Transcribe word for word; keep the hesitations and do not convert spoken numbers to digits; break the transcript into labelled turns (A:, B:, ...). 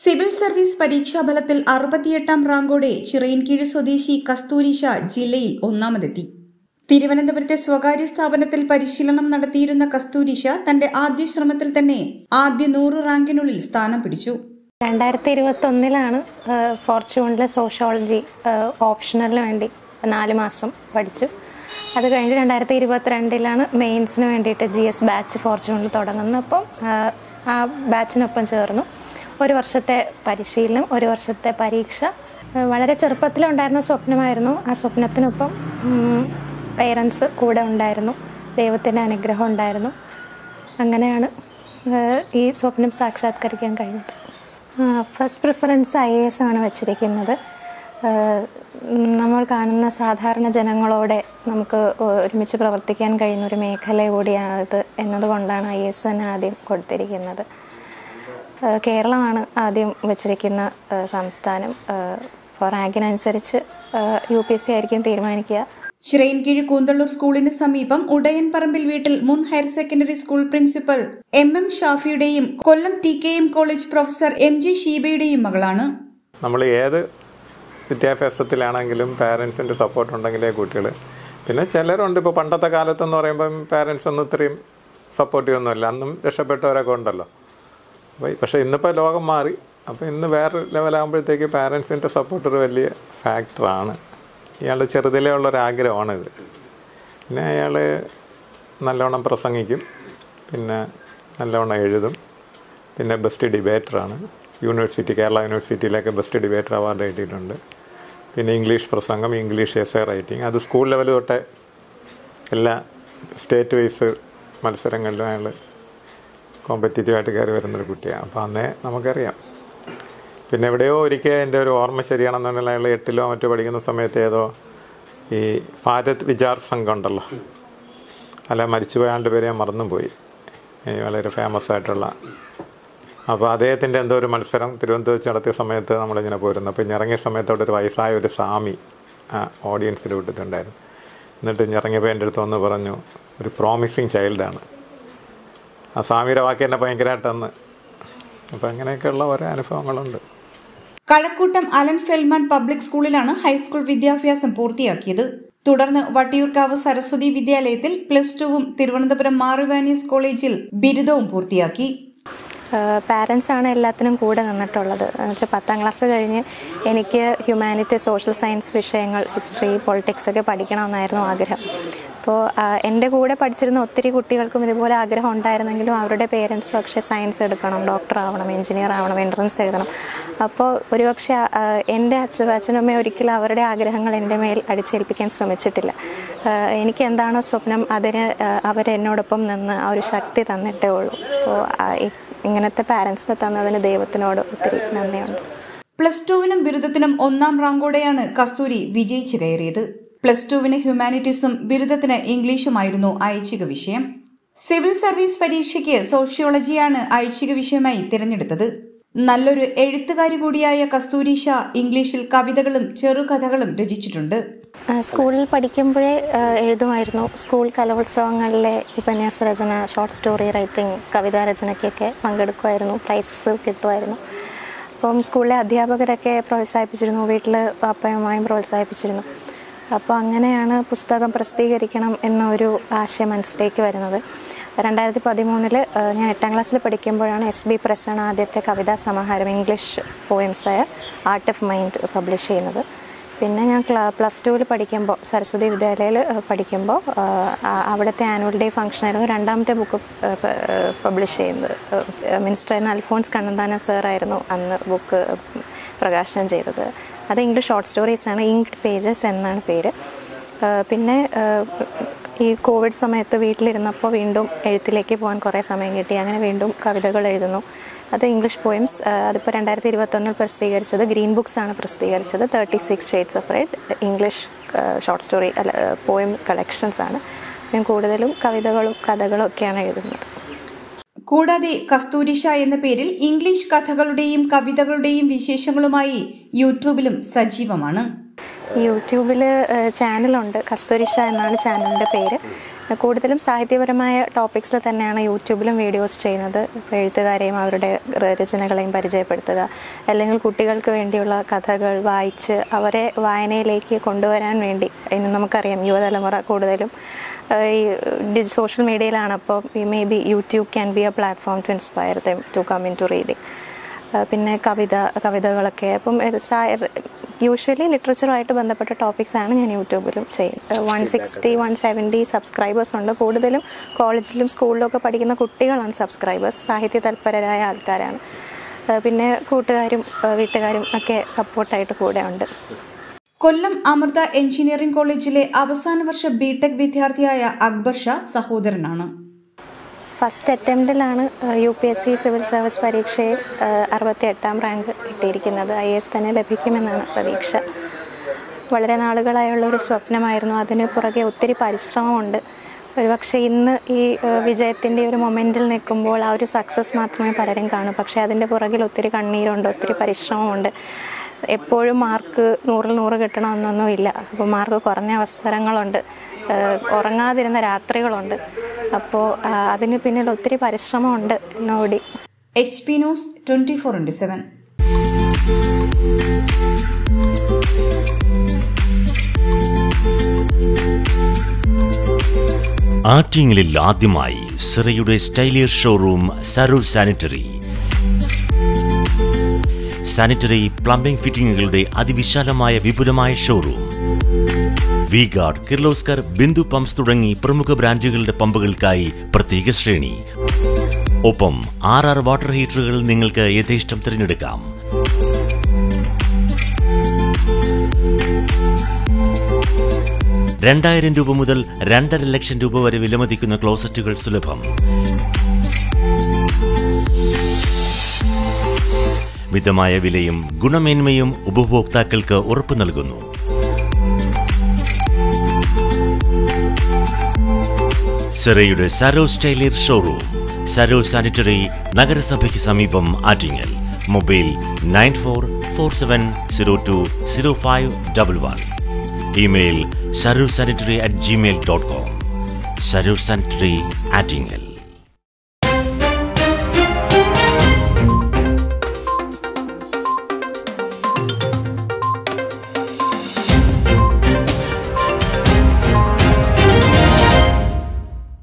A: Civil service പരീക്ഷാഫലത്തിൽ അറുപത്തിയെട്ടാം റാങ്കോടെ ചിറയിൻകീഴ് സ്വദേശി കസ്തൂരിഷ ജില്ലയിൽ ഒന്നാമതെത്തി. തിരുവനന്തപുരത്തെ സ്വകാര്യ സ്ഥാപനത്തിൽ പരിശീലനം നടത്തിയിരുന്ന കസ്തൂരിഷ തന്റെ ആദ്യ ശ്രമത്തിൽ തന്നെ ആദ്യ നൂറ് റാങ്കിനുള്ളിൽ സ്ഥാനം പിടിച്ചു.
B: രണ്ടായിരത്തി ഇരുപത്തി ഒന്നിലാണ് ഫോർച്യൂണിലെ സോഷ്യോളജി ഓപ്ഷണലിന് വേണ്ടി നാല് മാസം പഠിച്ചു. അത് കഴിഞ്ഞ് രണ്ടായിരത്തി ഇരുപത്തിരണ്ടിലാണ് മെയിൻസിന് വേണ്ടിയിട്ട് ജി എസ് ബാച്ച് ഫോർച്യൂണിൽ തുടങ്ങുന്നത്. അപ്പം ആ ബാച്ചിനൊപ്പം ചേർന്നു. ഒരു വർഷത്തെ പരിശീലനം, ഒരു വർഷത്തെ പരീക്ഷ. വളരെ ചെറുപ്പത്തിലുണ്ടായിരുന്ന സ്വപ്നമായിരുന്നു. ആ സ്വപ്നത്തിനൊപ്പം പേരൻസ് കൂടെ ഉണ്ടായിരുന്നു, ദൈവത്തിൻ്റെ അനുഗ്രഹം ഉണ്ടായിരുന്നു. അങ്ങനെയാണ് ഈ സ്വപ്നം സാക്ഷാത്കരിക്കാൻ കഴിഞ്ഞത്. First preference I A S ആണ് വച്ചിരിക്കുന്നത്. നമ്മൾ കാണുന്ന സാധാരണ ജനങ്ങളോടെ നമുക്ക് ഒരുമിച്ച് പ്രവർത്തിക്കാൻ കഴിയുന്ന ഒരു മേഖല കൂടിയാണിത് എന്നതുകൊണ്ടാണ് ഐ എ എസ് തന്നെ ആദ്യം കൊടുത്തിരിക്കുന്നത്. കേരളമാണ് ആദ്യം വച്ചിരിക്കുന്ന സംസ്ഥാനം. റാങ്കിനനുസരിച്ച് യു പി എസ് സി ആയിരിക്കും തീരുമാനിക്കുക.
A: ചിറയിൻകീഴ് കൂന്തള്ളൂർ സ്കൂളിന് സമീപം ഉടയൻപറമ്പിൽ വീട്ടിൽ മുൻ higher secondary school principal M M ഷാഫിയുടെയും Kollam T K M college professor M G ഷീബയുടെയും മകളാണ്.
C: നമ്മൾ ഏത് വിദ്യാഭ്യാസത്തിലാണെങ്കിലും പാരൻസിൻ്റെ സപ്പോർട്ട് ഉണ്ടെങ്കിലേ കുട്ടികൾ, പിന്നെ ചിലരുണ്ട് ഇപ്പോൾ പണ്ടത്തെ കാലത്തെന്ന് പറയുമ്പം പാരൻസ് ഒന്നും ഇത്രയും സപ്പോർട്ടീവ് ഒന്നുമില്ല, അന്നും രക്ഷപ്പെട്ടവരൊക്കെ ഉണ്ടല്ലോ. അപ്പോൾ പക്ഷേ ഇന്നിപ്പോൾ ലോകം മാറി. അപ്പോൾ ഇന്ന് വേറെ ലെവലാകുമ്പോഴത്തേക്ക് പാരൻസിൻ്റെ സപ്പോർട്ട് ഒരു വലിയ ഫാക്ടറാണ്. ഇയാളുടെ ചെറുതിലേ ഉള്ളൊരാഗ്രഹമാണിത്. പിന്നെ അയാൾ നല്ലവണ്ണം പ്രസംഗിക്കും, പിന്നെ നല്ലവണ്ണം എഴുതും, പിന്നെ ബെസ്റ്റ് ഡിബേറ്ററാണ്. യൂണിവേഴ്സിറ്റി കേരള യൂണിവേഴ്സിറ്റിയിലൊക്കെ ബെസ്റ്റ് ഡിബേറ്റർ അവാർഡ് കിട്ടിയിട്ടുണ്ട്. പിന്നെ ഇംഗ്ലീഷ് പ്രസംഗം, ഇംഗ്ലീഷ് എസ്സേ റൈറ്റിംഗ്, അത് സ്കൂൾ ലെവൽ തൊട്ടേ എല്ലാ സ്റ്റേറ്റ് വൈസ് മത്സരങ്ങളിലും അയാൾ കോമ്പറ്റീറ്റീവായിട്ട് കയറി വരുന്നൊരു കുട്ടിയാണ്. അപ്പോൾ അന്നേ നമുക്കറിയാം. പിന്നെ എവിടെയോ ഒരിക്കൽ എൻ്റെ ഒരു ഓർമ്മ ശരിയാണെന്നുണ്ടെങ്കിൽ അയാൾ എട്ടിലോ മറ്റോ പഠിക്കുന്ന സമയത്ത് ഏതോ ഈ ഭാരത് വിചാർ സംഘം ഉണ്ടല്ലോ, അല്ല മരിച്ചുപോയ ആളുടെ പേര് ഞാൻ മറന്നും പോയി, വളരെ ഫേമസ് ആയിട്ടുള്ള. അപ്പോൾ അദ്ദേഹത്തിൻ്റെ എന്തോ ഒരു മത്സരം തിരുവനന്തപുരത്ത് നടത്തിയ സമയത്ത് നമ്മളിങ്ങനെ പോയിരുന്നു. അപ്പോൾ ഇറങ്ങിയ സമയത്തോടെ ഒരു വയസ്സായ ഒരു സ്വാമി ആ ഓഡിയൻസിൽ വിട്ടിട്ടുണ്ടായിരുന്നു. എന്നിട്ട് ഇറങ്ങിയപ്പോൾ എൻ്റെ അടുത്ത് വന്ന് പറഞ്ഞു, ഒരു പ്രോമിസിങ് ചൈൽഡാണ്. ആ സ്വാമിയുടെ വാക്ക് എന്നെ ഭയങ്കരമായിട്ടെന്ന്. അപ്പോൾ അങ്ങനെയൊക്കെയുള്ള ഓരോ അനുഭവങ്ങളുണ്ട്.
A: കഴക്കൂട്ടം അലൻ ഫെൽമാൻ പബ്ലിക് സ്കൂളിലാണ് ഹൈസ്കൂൾ വിദ്യാഭ്യാസം പൂർത്തിയാക്കിയത്. തുടർന്ന് വട്ടിയൂർക്കാവ് സരസ്വതി വിദ്യാലയത്തിൽ പ്ലസ് ടുവും തിരുവനന്തപുരം മാറിവാനീസ് കോളേജിൽ ബിരുദവും പൂർത്തിയാക്കി.
B: പാരൻസ് ആണ് എല്ലാത്തിനും കൂടെ നിന്നിട്ടുള്ളത്. എന്ന് വെച്ചാൽ പത്താം ക്ലാസ് കഴിഞ്ഞ് എനിക്ക് ഹ്യൂമാനിറ്റി, സോഷ്യൽ സയൻസ് വിഷയങ്ങൾ, ഹിസ്റ്ററി, പൊളിറ്റിക്സ് ഒക്കെ പഠിക്കണമെന്നായിരുന്നു ആഗ്രഹം. അപ്പോൾ എൻ്റെ കൂടെ പഠിച്ചിരുന്ന ഒത്തിരി കുട്ടികൾക്കും ഇതുപോലെ ആഗ്രഹം ഉണ്ടായിരുന്നെങ്കിലും അവരുടെ പേരൻസ് പക്ഷേ സയൻസ് എടുക്കണം, ഡോക്ടർ ആവണം, എഞ്ചിനീയർ ആവണം, എൻട്രൻസ് എഴുതണം. അപ്പോൾ ഒരുപക്ഷെ എൻ്റെ അച്ഛനും അച്ഛനമ്മയും ഒരിക്കലും അവരുടെ ആഗ്രഹങ്ങൾ എൻ്റെ മേൽ അടിച്ചേൽപ്പിക്കാൻ ശ്രമിച്ചിട്ടില്ല. എനിക്ക് എന്താണോ സ്വപ്നം അതിന് അവരെന്നോടൊപ്പം നിന്ന് ആ ഒരു ശക്തി തന്നിട്ടേ ഉള്ളൂ. അപ്പോൾ ഇങ്ങനത്തെ പാരൻസിനെ തന്നതിന് ദൈവത്തിനോട് ഒത്തിരി നന്ദിയുണ്ട്.
A: പ്ലസ് ടുവിനും ബിരുദത്തിനും ഒന്നാം റാങ്കോടെയാണ് കസ്തൂരി വിജയിച്ചു കയറിയത്. പ്ലസ് ടുവിന് ഹ്യൂമാനിറ്റീസും ബിരുദത്തിന് ഇംഗ്ലീഷുമായിരുന്നു ഐച്ഛിക വിഷയം. സിവിൽ സർവീസ് പരീക്ഷയ്ക്ക് സോഷ്യോളജിയാണ് ഐച്ഛിക വിഷയമായി തിരഞ്ഞെടുത്തത്. നല്ലൊരു എഴുത്തുകാരി കൂടിയായ കസ്തൂരിഷ ഇംഗ്ലീഷിൽ കവിതകളും ചെറുകഥകളും രചിച്ചിട്ടുണ്ട്.
B: സ്കൂളിൽ പഠിക്കുമ്പോഴേ എഴുതുമായിരുന്നു. സ്കൂൾ കലോത്സവങ്ങളിലെ ഉപന്യാസ രചന, ഷോർട്ട് സ്റ്റോറി റൈറ്റിംഗ്, കവിതാ രചനയ്ക്കൊക്കെ പങ്കെടുക്കുമായിരുന്നു. പ്രൈസസ് കിട്ടുമായിരുന്നു. അപ്പം സ്കൂളിലെ അധ്യാപകരൊക്കെ പ്രോത്സാഹിപ്പിച്ചിരുന്നു, വീട്ടിൽ പാപ്പയുമായും പ്രോത്സാഹിപ്പിച്ചിരുന്നു. അപ്പോൾ അങ്ങനെയാണ് പുസ്തകം പ്രസിദ്ധീകരിക്കണം എന്നൊരു ആശയം മനസ്സിലേക്ക് വരുന്നത്. രണ്ടായിരത്തി പതിമൂന്നിൽ ഞാൻ എട്ടാം ക്ലാസ്സിൽ പഠിക്കുമ്പോഴാണ് എസ് ബി പ്രസാണ് ആദ്യത്തെ കവിതാ സമാഹാരം ഇംഗ്ലീഷ് പോയംസായ ആർട്ട് ഓഫ് മൈൻഡ് പബ്ലിഷ് ചെയ്യുന്നത്. പിന്നെ ഞാൻ പ്ലസ് ടുവിൽ പഠിക്കുമ്പോൾ സരസ്വതി വിദ്യാലയയിൽ പഠിക്കുമ്പോൾ അവിടുത്തെ ആനുവൽ ഡേ ഫംഗ്ഷനായിരുന്നു രണ്ടാമത്തെ ബുക്ക് പബ്ലിഷ് ചെയ്യുന്നത്. മിനിസ്റ്ററായിരുന്ന അൽഫോൺസ് കണ്ണന്താനം സാറായിരുന്നു അന്ന് ബുക്ക് പ്രകാശനം ചെയ്തത്. അത് ഇംഗ്ലീഷ് ഷോർട്ട് സ്റ്റോറീസാണ്, ഇങ്ക്ഡ് പേജസ് എന്നാണ് പേര്. പിന്നെ ഈ കോവിഡ് സമയത്ത് വീട്ടിലിരുന്നപ്പോൾ വീണ്ടും എഴുത്തിലേക്ക് പോകാൻ കുറേ സമയം കിട്ടി. അങ്ങനെ വീണ്ടും കവിതകൾ എഴുതുന്നു. അത് ഇംഗ്ലീഷ് പോയിംസ്. അതിപ്പോൾ രണ്ടായിരത്തി ഇരുപത്തൊന്നിൽ പ്രസിദ്ധീകരിച്ചത് ഗ്രീൻ ബുക്സ് ആണ് പ്രസിദ്ധീകരിച്ചത്. Thirty six shades of red English short story അല്ല പോയം കളക്ഷൻസ് ആണ്. ഞാൻ കൂടുതലും കവിതകളും കഥകളും ഒക്കെയാണ് എഴുതുന്നത്.
A: കൂടാതെ കസ്തൂരിഷ എന്ന പേരിൽ ഇംഗ്ലീഷ് കഥകളുടെയും കവിതകളുടെയും വിശേഷങ്ങളുമായി യൂട്യൂബിലും സജീവമാണ്.
B: യൂട്യൂബിൽ ചാനലുണ്ട്, കസ്തൂരിഷ എന്നാണ് ചാനലിൻ്റെ പേര്. കൂടുതലും സാഹിത്യപരമായ ടോപ്പിക്സിൽ തന്നെയാണ് യൂട്യൂബിലും വീഡിയോസ് ചെയ്യുന്നത്. ഇപ്പോൾ എഴുത്തുകാരെയും അവരുടെ രചനകളെയും പരിചയപ്പെടുത്തുക, അല്ലെങ്കിൽ കുട്ടികൾക്ക് വേണ്ടിയുള്ള കഥകൾ വായിച്ച് അവരെ വായനയിലേക്ക് കൊണ്ടുവരാൻ വേണ്ടി. ഇന്ന് നമുക്കറിയാം യുവതലമുറ കൂടുതലും ഈ സോഷ്യൽ മീഡിയയിലാണ്. അപ്പോൾ maybe YouTube can be a platform to inspire them to come into reading. പിന്നെ കവിത കവിതകളൊക്കെ അപ്പം യൂഷ്വലി ലിറ്ററേച്ചറുമായിട്ട് ബന്ധപ്പെട്ട ടോപ്പിക്സാണ് ഞാൻ യൂട്യൂബിലും ചെയ്യുന്നത്. One sixty one seventy subscribers ഉണ്ട്. കൂടുതലും കോളേജിലും സ്കൂളിലും ഒക്കെ പഠിക്കുന്ന കുട്ടികളാണ് സബ്സ്ക്രൈബേഴ്സ്. സാഹിത്യ തൽപരരായ ആൾക്കാരാണ്. പിന്നെ കൂട്ടുകാരും വീട്ടുകാരും ഒക്കെ സപ്പോർട്ടായിട്ട് കൂടെ ഉണ്ട്.
A: കൊല്ലം അമൃത എഞ്ചിനീയറിംഗ് കോളേജിലെ അവസാന വർഷ ബിടെക് വിദ്യാർത്ഥിയായ അക്ബർ ഷാ സഹോദരനാണ്.
B: ഫസ്റ്റ് അറ്റംപ്റ്റിലാണ് U P S C civil service പരീക്ഷയിൽ അറുപത്തി എട്ടാം റാങ്ക് കിട്ടിയിരിക്കുന്നത്. ഐ എ എസ് തന്നെ ലഭിക്കുമെന്നാണ് പ്രതീക്ഷ. വളരെ നാളുകളായുള്ളൊരു സ്വപ്നമായിരുന്നു. അതിന് പുറകെ ഒത്തിരി പരിശ്രമമുണ്ട്. ഒരുപക്ഷെ ഇന്ന് ഈ വിജയത്തിൻ്റെ ഒരു മൊമെൻറ്റിൽ നിൽക്കുമ്പോൾ ആ ഒരു സക്സസ് മാത്രമേ പലരും കാണൂ. പക്ഷേ അതിൻ്റെ പുറകിൽ ഒത്തിരി കണ്ണീരുണ്ട്, ഒത്തിരി പരിശ്രമമുണ്ട്. എപ്പോഴും മാർക്ക് നൂറിൽ നൂറ് കിട്ടണമെന്നൊന്നും ഇല്ല. അപ്പോൾ മാർക്ക് കുറഞ്ഞ അവസരങ്ങളുണ്ട്, ഉറങ്ങാതിരുന്ന രാത്രികളുണ്ട്. അപ്പോൾ അതിന് പിന്നിൽ ഒത്തിരി പരിശ്രമമുണ്ട് എന്നുകൂടി.
A: H P news twenty four into seven.
D: ആറ്റിങ്ങലിൽ ആദ്യമായി സിറയുടെ സ്റ്റൈലിയർ ഷോറൂം സരൂർ സാനിറ്ററി. സാനിറ്ററി പ്ലംബിംഗ് ഫിറ്റിംഗുകളുടെ അതിവിശാലമായ വിപുലമായ showroom. V guard, Kirloskar, Bindu pumps തുടങ്ങി പ്രമുഖ ബ്രാൻഡുകളുടെ പമ്പുകൾക്കായി പ്രത്യേക ശ്രേണി. ഒപ്പം ആർ ആർ വാട്ടർ ഹീറ്ററുകൾ നിങ്ങൾക്ക് യഥേഷ്ടം തിരഞ്ഞെടുക്കാം. രണ്ടായിരം രൂപ മുതൽ രണ്ടര ലക്ഷം രൂപ വരെ വിലമതിക്കുന്ന ക്ലോസറ്റുകൾ സുലഭം. മിതമായ വിലയും ഗുണമേന്മയും ഉപഭോക്താക്കൾക്ക് ഉറപ്പു നൽകുന്നു. സിറയുടെ സരോ സ്റ്റൈലിയർ ഷോറൂം, സരോ സാനിറ്ററി, നഗരസഭയ്ക്ക് സമീപം, Attingal. Mobile nine four four seven zero two zero five double one. Email Saro sanitary at Gmail dot com. Saro sanitary, Attingal.